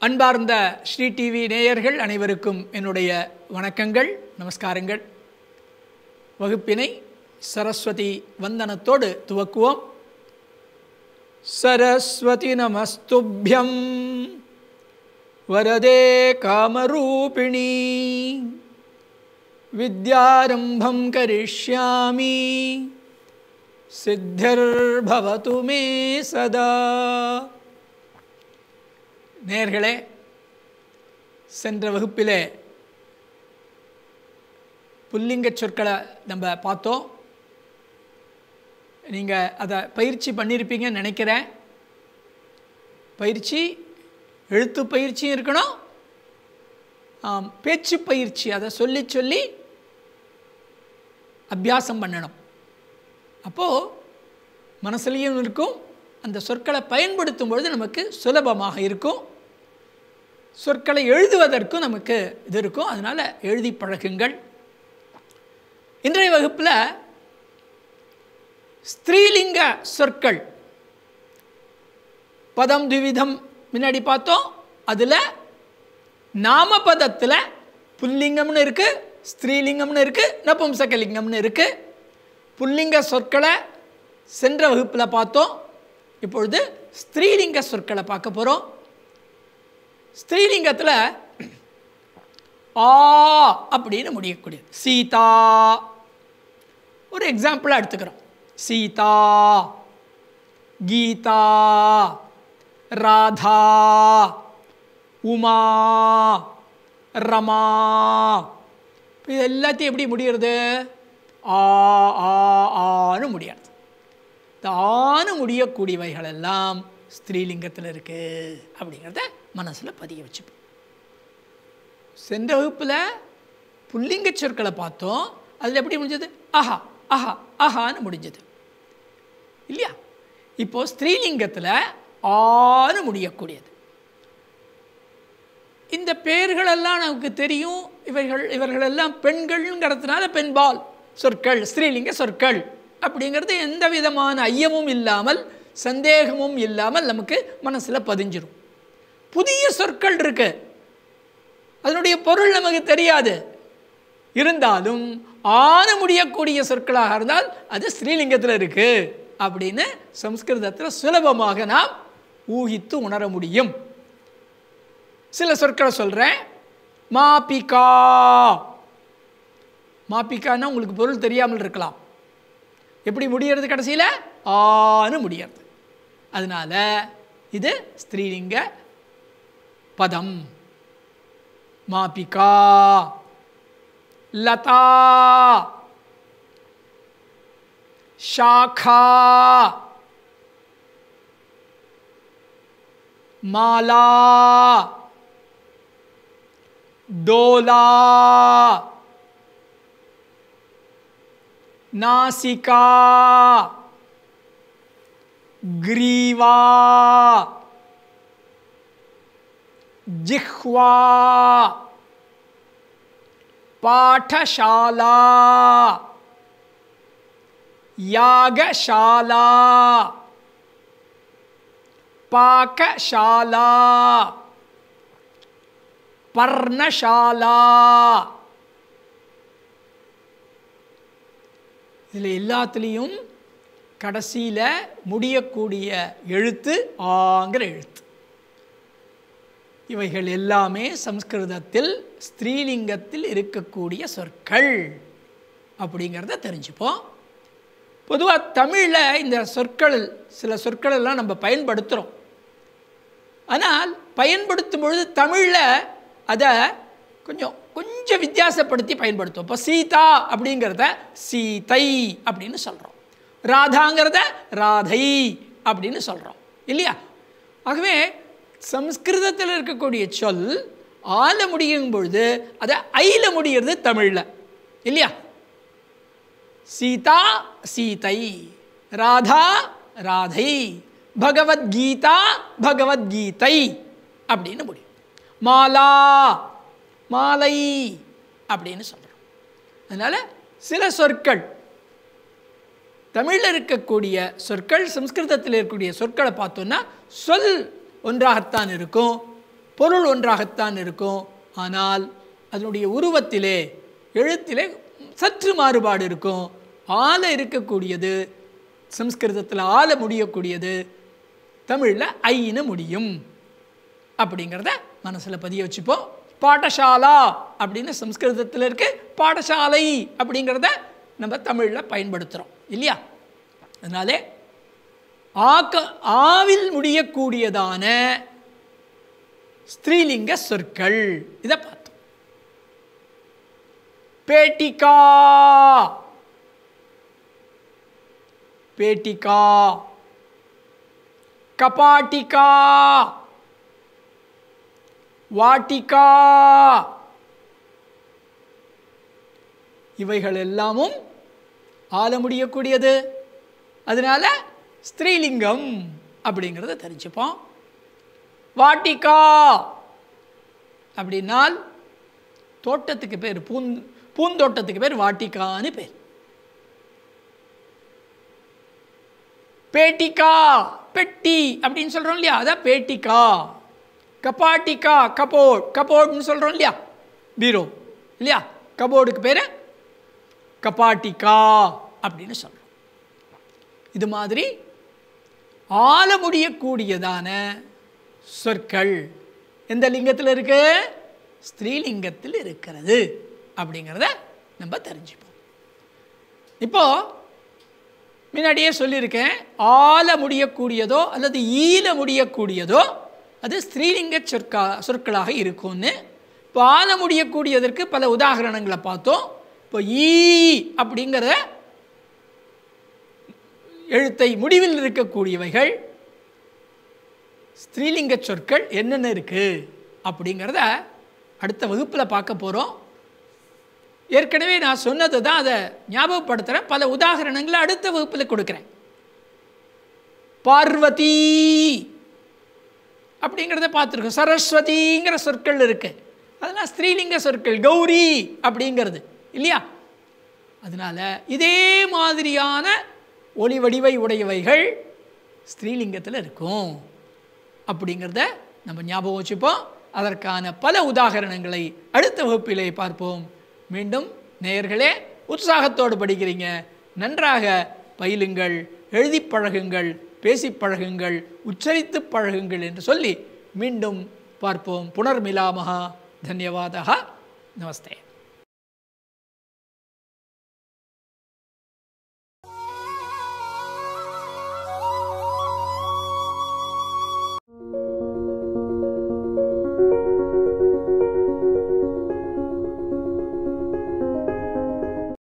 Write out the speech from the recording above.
அன்பார்ந்த ஸ்ரீ டிவி நேயர்கள் அனைவருக்கும் என்னுடைய வணக்கங்கள், நமஸ்காரங்கள். வகுப்பினை சரஸ்வதி வந்தனத்தோடு துவக்குவோம். சரஸ்வதி நமஸ்துப்யம் வரதே காமரூபிணி வித்யாரம்பம் கரிஷ்யாமி சித்திர்பவது மே சதா. நேயர்களே, சென்ற வகுப்பிலே புல்லிங்க சொற்களை நம்ம பார்த்தோம். நீங்கள் அதை பயிற்சி பண்ணியிருப்பீங்கன்னு நினைக்கிறேன். பயிற்சி எழுத்து பயிற்சியும் இருக்கணும், பேச்சு பயிற்சி, அதை சொல்லி சொல்லி அபியாசம் பண்ணணும். அப்போது மனசுலையும் இருக்கும், அந்த சொற்களை பயன்படுத்தும் பொழுது நமக்கு சுலபமாக இருக்கும். சொற்களை எழுதுவதற்கும் நமக்கு இது இருக்கும். அதனால் எழுதி பழகுங்கள். இன்றைய வகுப்பில் ஸ்திரீலிங்க சொற்கள் பதம் த்விவிதம் முன்னாடி பார்த்தோம். அதில் நாமபதத்தில் புல்லிங்கம்னு இருக்குது, ஸ்திரீலிங்கம்னு இருக்குது, நபும்சகலிங்கம்னு இருக்குது. புல்லிங்க சொற்களை சென்ற வகுப்பில் பார்த்தோம். இப்பொழுது ஸ்திரீலிங்க சொற்களை பார்க்க போகிறோம். ஸ்திரீலிங்கத்தில் ஆ அப்படின்னு முடியக்கூடியது. சீதா ஒரு எக்ஸாம்பிளாக எடுத்துக்கிறோம். சீதா, கீதா, ராதா, உமா, ரமா. இது எல்லாத்தையும் எப்படி முடிகிறது? ஆ ஆ ஆன்னு முடியாது. இந்த ஆணு முடியக்கூடியவைகள் எல்லாம் ஸ்திரீலிங்கத்தில் இருக்குது அப்படிங்கிறத மனசில் பதிய வச்சுப்போம். சென்ற வகுப்பில் புல்லிங்க சொற்களை பார்த்தோம். அதில் எப்படி முடிஞ்சது? ஆஹா ஆஹா ஆஹான்னு முடிஞ்சது இல்லையா? இப்போது ஸ்திரீலிங்கத்தில் ஆணு முடியக்கூடியது. இந்த பெயர்களெல்லாம் நமக்கு தெரியும். இவர்களெல்லாம் பெண்கள்ங்கிறதுனால பெண்பால் சொற்கள், ஸ்திரீலிங்க சொற்கள் அப்படிங்கிறது எந்த விதமான ஐயமும் இல்லாமல், சந்தேகமும் இல்லாமல் நமக்கு மனசில் பதிஞ்சிடும். புதிய சொற்கள் இருக்கு, அதனுடைய பொருள் நமக்கு தெரியாது. இருந்தாலும் ஆணு முடியக்கூடிய சொற்களாக இருந்தால் அது ஸ்ரீலிங்கத்தில் இருக்கு அப்படின்னு சம்ஸ்கிருதத்தில் சுலபமாக நாம் ஊகித்து உணர முடியும். சில சொற்களை சொல்கிறேன். மாபிகா. மாபிகான்னா உங்களுக்கு பொருள் தெரியாமல் இருக்கலாம். எப்படி முடிகிறது? கடைசியில் ஆன்னு முடிகிறது. அதனால் இது ஸ்திரீலிங்க பதம். மாபிகா. லதா, ஷாகா, மாலா, டோலா, नासिका, ग्रीवा, जिह्वा, पाठशाला, यागशाला, पाकशाला, पर्णशाला. இதில் எல்லாத்துலேயும் கடைசியில் முடியக்கூடிய எழுத்து ஆங்கிற எழுத்து. இவைகள் எல்லாமே சம்ஸ்கிருதத்தில் ஸ்திரீலிங்கத்தில் இருக்கக்கூடிய சொற்கள் அப்படிங்கிறத தெரிஞ்சுப்போம். பொதுவாக தமிழில் இந்த சொற்கள், சில சொற்கள் எல்லாம் நம்ம பயன்படுத்துகிறோம். ஆனால் பயன்படுத்தும் பொழுது தமிழில் அதை கொஞ்சம் வித்தியாசப்படுத்தி பயன்படுத்துவோம். இப்போ சீதா அப்படிங்கிறத சீதை அப்படின்னு சொல்கிறோம், ராதாங்கிறத ராதை அப்படின்னு சொல்கிறோம் இல்லையா? ஆகவே சம்ஸ்கிருதத்தில் இருக்கக்கூடிய சொல் ஆல முடியும் பொழுது அதை ஐல முடிகிறது தமிழில் இல்லையா? சீதா சீதை, ராதா ராதை, பகவத்கீதா பகவத்கீதை அப்படின்னு முடியும். மாலா மாலை அப்படின்னு சொல்கிறோம். அதனால் சில சொற்கள் தமிழில் இருக்கக்கூடிய சொற்கள் சம்ஸ்கிருதத்தில் இருக்கக்கூடிய சொற்களை பார்த்தோன்னா சொல் ஒன்றாகத்தான் இருக்கும், பொருள் ஒன்றாகத்தான் இருக்கும். ஆனால் அதனுடைய உருவத்திலே எழுத்திலே சற்று மாறுபாடு இருக்கும். ஆல இருக்கக்கூடியது சம்ஸ்கிருதத்தில் ஆல முடியக்கூடியது, தமிழில் ஐன்னு முடியும் அப்படிங்கிறத மனசில் பதிய வச்சுப்போம். பாடசாலா அப்படின்னு சம்ஸ்கிருதத்தில் இருக்கு, பாடசாலை அப்படிங்கிறத நம்ம தமிழில் பயன்படுத்துகிறோம் இல்லையா? அதனாலே ஆவில் முடியக்கூடியதான ஸ்திரீலிங்க சொற்கள் இதை பார்த்தோம். பேட்டிகா, பேட்டிகா, கபாட்டிகா, வாட்டிகா, இவைகள் எல்லாமும் ஆல முடியக்கூடியது. அதனால ஸ்திரீலிங்கம் அப்படிங்கிறத தெரிஞ்சுப்போம். வாட்டிகா அப்படின்னால் தோட்டத்துக்கு பேர், பூந்தோட்டத்துக்கு பேர் வாட்டிகான்னு பேர். பேட்டிகா பெட்டி அப்படின்னு சொல்கிறோம் இல்லையா, அதான் பேட்டிகா. கபாட்டிகா கபோர்ட், கபோர்ட்னு சொல்கிறோம் இல்லையா, பீரோ இல்லையா, கபோர்டுக்கு பேர் கபாட்டிகா அப்படின்னு சொல்கிறோம். இது மாதிரி ஆல முடியக்கூடியதான சொற்கள் எந்த லிங்கத்தில் இருக்கு? ஸ்திரீலிங்கத்தில் இருக்கிறது அப்படிங்கிறத நம்ம தெரிஞ்சுப்போம். இப்போ முன்னாடியே சொல்லியிருக்கேன், ஆல முடியக்கூடியதோ அல்லது ஈல முடியக்கூடியதோ அது ஸ்திரீலிங்க சொற்களாக இருக்கும்னு. இப்போ ஆல முடியக்கூடியதற்கு பல உதாரணங்களை பார்த்தோம். இப்போ ஈ அப்படிங்கிற எழுத்தை முடிவில் இருக்கக்கூடியவைகள் ஸ்திரீலிங்க சொற்கள் என்னென்ன இருக்குது அப்படிங்கிறத அடுத்த வகுப்பில் பார்க்க போகிறோம். ஏற்கனவே நான் சொன்னது தான், அதை ஞாபகப்படுத்துகிறேன். பல உதாரணங்களை அடுத்த வகுப்பில் கொடுக்குறேன். பார்வதி அப்படிங்கிறத பார்த்துருக்கோம். சரஸ்வதிங்கிற சொற்கள் இருக்குது, அதெல்லாம் ஸ்திரீலிங்க சொற்கள். கௌரி அப்படிங்கிறது இல்லையா? அதனால் இதே மாதிரியான ஒளி வடிவை உடையவைகள் ஸ்திரீலிங்கத்தில் இருக்கும் அப்படிங்கிறத நம்ம ஞாபகம் வச்சுப்போம். அதற்கான பல உதாரணங்களை அடுத்த வகுப்பிலே பார்ப்போம். மீண்டும் நேயர்களே, உற்சாகத்தோடு படிக்கிறீங்க, நன்றாக பயிலுங்கள், எழுதி பழகுங்கள், பேசி பழகுங்கள், உச்சரித்து பழகுங்கள் என்று சொல்லி மீண்டும் பார்ப்போம். புனர்மிலாமஹா. தன்யவாதः. நமஸ்தே.